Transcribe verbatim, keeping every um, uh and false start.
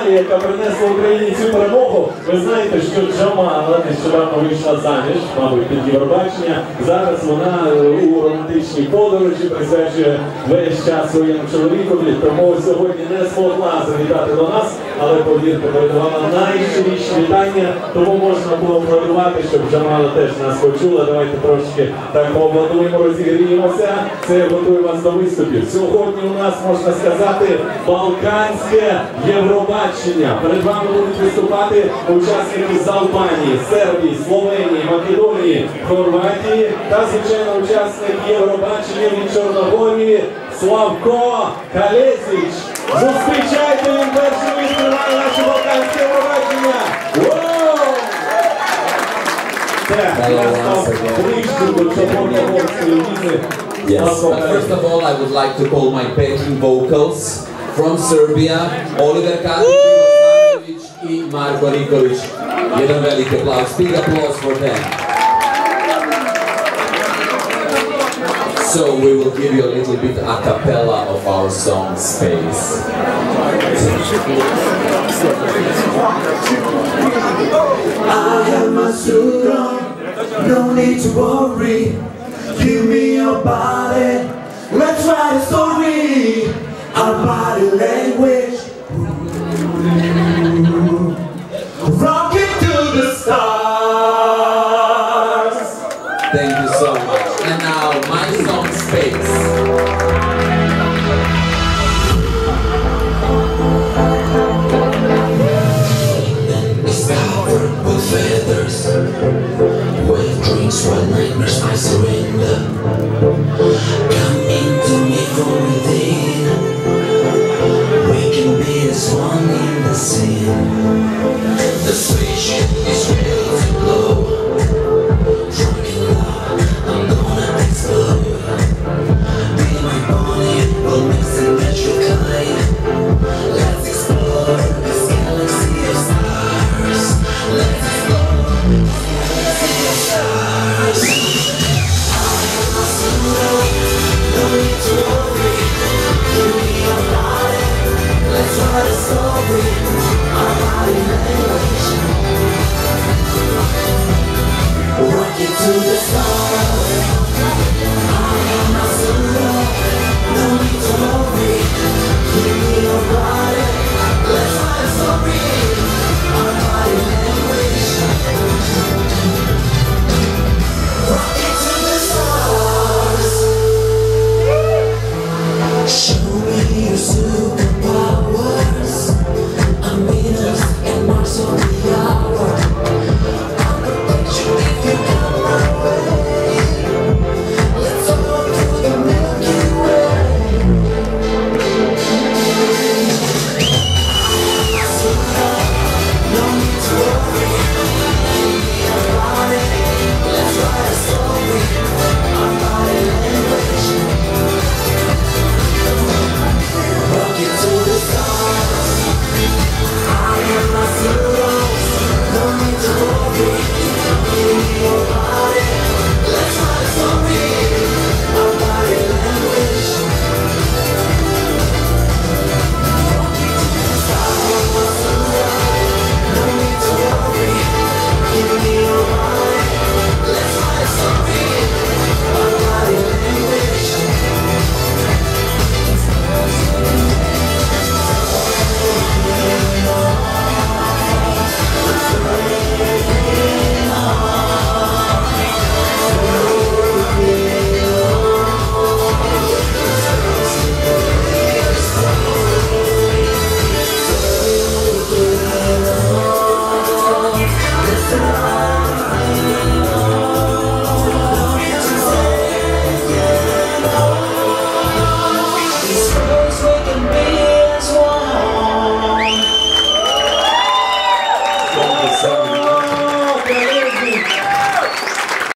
Наталія, яка принесла Україні цю перемогу. Ви знаєте, що Джамала нещодавно вийшла заміж, мабуть, під Євробачення. Зараз вона у романтичній подорожі присвячує весь час своєму чоловікові, тому сьогодні не змогла завітати до нас, але, повірте, передавала найщиріші вітання, тому можна поаплодувати, щоб Джамала теж нас почула. Давайте трошки так поаплодуємо, розігріємося. Це готує вас до виступів. Сьогодні у нас, можна сказати, Балканське Євробачення. Перед вами будуть виступати учасники з Албанії, Сербії, Словенії, Македонії, Хорватії та, звичайно, учасник Євробачення від Чорногорії Славко Калєсіч. Зустрічайте, він перший відкриває наше Балканське Євробачення. Воу! Це, я став ближче до Чорногорської візи. Yes, but first of all, I would like to call my backing vocals from Serbia, Oliver Katić i Marko Nikolić. Jedan veliki aplauz, big applause for them. So we will give you a little bit a cappella of our song Space. I have my suit on, no need to worry. Give me your body, let's write a story. Our body language, rocket to the stars. Thank you so much. And now my song Space. With feathers, with dreams, while nightmares I surrender. Come into me from within. We can be as one in the scene.